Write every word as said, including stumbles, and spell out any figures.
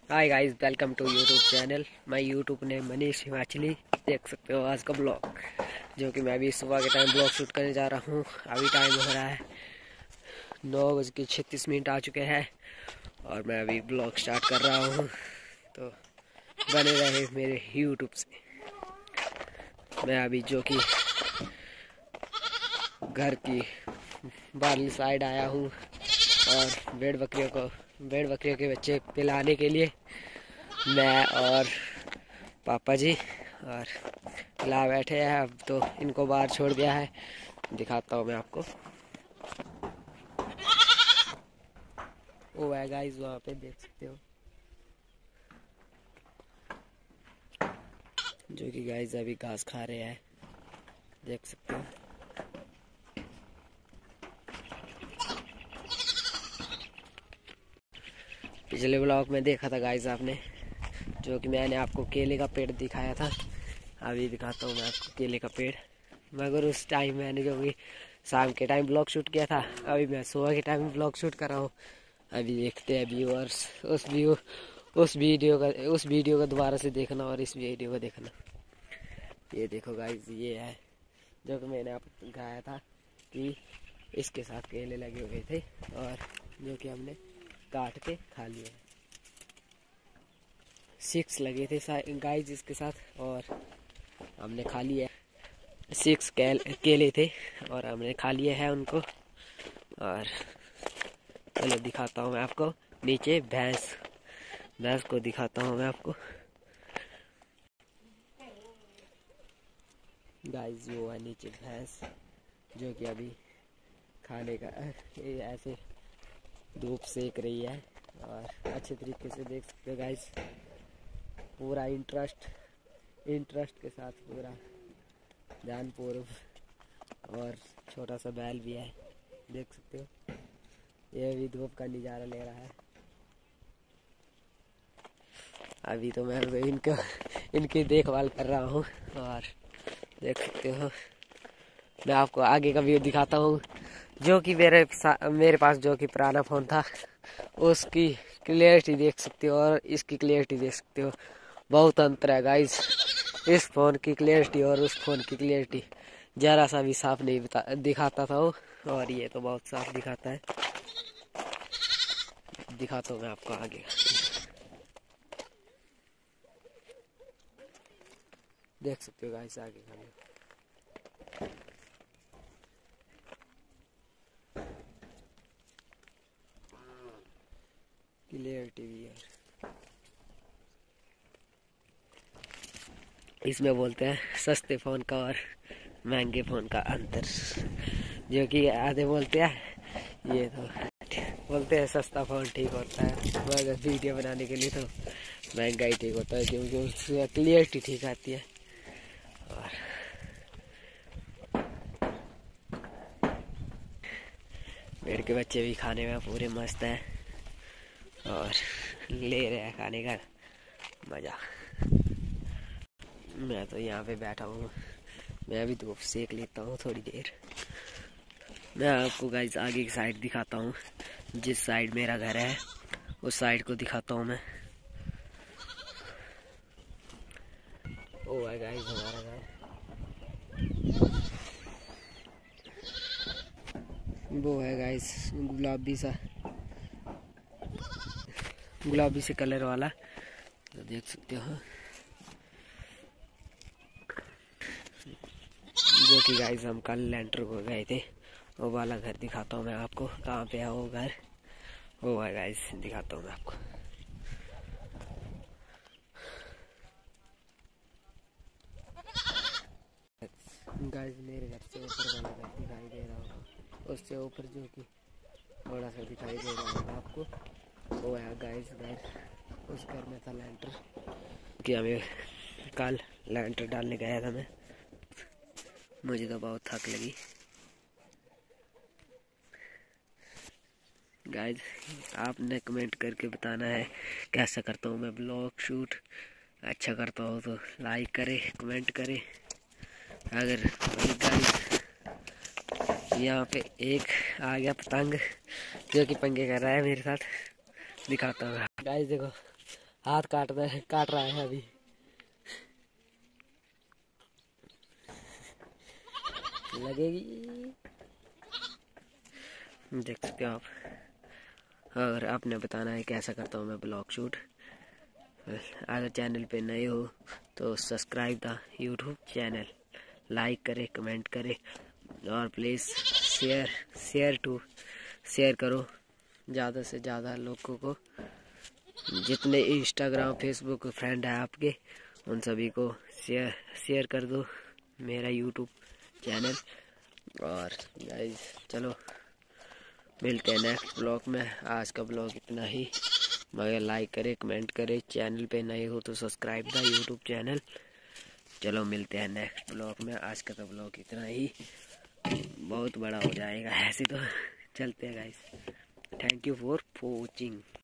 Hi guys, welcome to YouTube channel. मैं YouTube ने मनीष हिमाचली देख सकते हो आज का ब्लॉग, जो कि मैं अभी सुबह के टाइम ब्लॉग शूट करने जा रहा हूँ। अभी टाइम हो रहा है नौ बज के छत्तीस मिनट आ चुके हैं और मैं अभी ब्लॉग स्टार्ट कर रहा हूँ। तो बने रहे मेरे यूट्यूब से। मैं अभी जो कि घर की बाहरली साइड आया हूँ और भेड़ बकरियों को भेड़ बकरियों के बच्चे पिलाने के लिए मैं और पापा जी और ला बैठे हैं। अब तो इनको बाहर छोड़ दिया है, दिखाता हूँ मैं आपको। वो है गाइस, वहाँ पे देख सकते हो, जो कि गाइस अभी घास खा रहे हैं, देख सकते हो। पिछले ब्लॉग में देखा था गाइस आपने, जो कि मैंने आपको केले का पेड़ दिखाया था। अभी दिखाता हूँ मैं आपको केले का पेड़, मगर उस टाइम मैंने जो भी शाम के टाइम ब्लॉग शूट किया था, अभी मैं सुबह के टाइम ब्लॉग शूट कर रहा हूँ। अभी देखते हैं व्यूअर्स, उस व्यू उस वीडियो का उस वीडियो का दोबारा से देखना और इस वीडियो को देखना। ये देखो गाइस, ये है जो कि मैंने आपको दिखाया था कि इसके साथ केले लगे हुए थे और जो कि हमने काट के खा लिए। सिक्स लगे थे गाइस इसके साथ और हमने खा लिए। सिक्स केले थे और हमने खा लिए हैं उनको। और चलो दिखाता हूँ मैं आपको नीचे भैंस भैंस को दिखाता हूँ मैं आपको। गाइस वो है नीचे भैंस, जो कि अभी खाने का ऐसे धूप सेक रही है और अच्छे तरीके से देख सकते हो गाइस। पूरा इंटरेस्ट इंटरेस्ट के साथ पूरा ध्यानपूर्वक, और छोटा सा बैल भी है, देख सकते हो। ये भी धूप का नज़ारा ले रहा है। अभी तो मैं इनका इनकी देखभाल कर रहा हूँ और देख सकते हो। मैं आपको आगे का व्यू दिखाता हूँ, जो कि मेरे मेरे पास जो कि पुराना फ़ोन था, उसकी क्लियरिटी देख सकते हो और इसकी क्लियरिटी देख सकते हो। बहुत अंतर है गाइस, इस फ़ोन की क्लियरिटी और उस फ़ोन की क्लियरिटी ज़रा सा भी साफ नहीं बता दिखाता था वो, और ये तो बहुत साफ दिखाता है। दिखाता हूँ मैं आपको आगे, देख सकते हो गाइस आगे का व्यू। क्लियरिटी भी है, इसमें बोलते हैं सस्ते फ़ोन का और महंगे फ़ोन का अंतर, जो कि आधे बोलते हैं ये तो बोलते हैं सस्ता फ़ोन ठीक होता है, मगर वीडियो बनाने के लिए तो महंगा ही ठीक होता है, क्योंकि उससे क्लियरिटी ठीक आती है। और पेड़ के बच्चे भी खाने में पूरे मस्त हैं और ले रहे हैं खाने का मज़ा। मैं तो यहाँ पे बैठा हूँ, मैं भी धूप सेक लेता हूँ थोड़ी देर। मैं आपको गाइस आगे की साइड दिखाता हूँ, जिस साइड मेरा घर है उस साइड को दिखाता हूँ मैं। ओ है गाइस हमारा घर, वो है गाइस गुलाबी सा गुलाबी से कलर वाला, तो देख सकते हो। जो कि गाइस हम कल लेंटर को गए थे, वो वाला घर दिखाता हूँ मैं आपको। कहाँ पे है वो घर, वो है गाइस, दिखाता हूँ मैं आपको। गाइस मेरे घर से ऊपर वाला घर दिखाई दे रहा होगा, उससे ऊपर जो कि थोड़ा सा दिखाई दे रहा होगा आपको, वो है गाइस घर। उस घर में था लेंटर, कि हमें कल लेंटर डालने गया था मैं। मुझे तो बहुत थक लगी गाइस। आपने कमेंट करके बताना है कैसा करता हूँ मैं ब्लॉग शूट। अच्छा करता हूँ तो लाइक करें, कमेंट करें। अगर गाइस यहाँ पे एक आ गया पतंग, जो कि पंगे कर रहा है मेरे साथ, दिखाता हूँ गाइस। देखो हाथ काट रहा है काट रहा है अभी। लगेगी, देख सकते हो आप। अगर आपने बताना है कैसा करता हूँ मैं ब्लॉग शूट। अगर चैनल पे नए हो तो subscribe the YouTube channel, like करे, कमेंट करे और please share share to share करो ज़्यादा से ज़्यादा लोगों को। जितने इंस्टाग्राम फेसबुक फ्रेंड है आपके उन सभी को शेयर शेयर कर दो मेरा यूट्यूब चैनल। और गाइस चलो मिलते हैं नेक्स्ट ब्लॉग में। आज का ब्लॉग इतना ही, मगर लाइक करे, कमेंट करे, चैनल पे नए हो तो सब्सक्राइब द यूट्यूब चैनल। चलो मिलते हैं नेक्स्ट ब्लॉग में। आज का तो ब्लॉग इतना ही, बहुत बड़ा हो जाएगा ऐसे तो। चलते हैं guys, thank you for watching.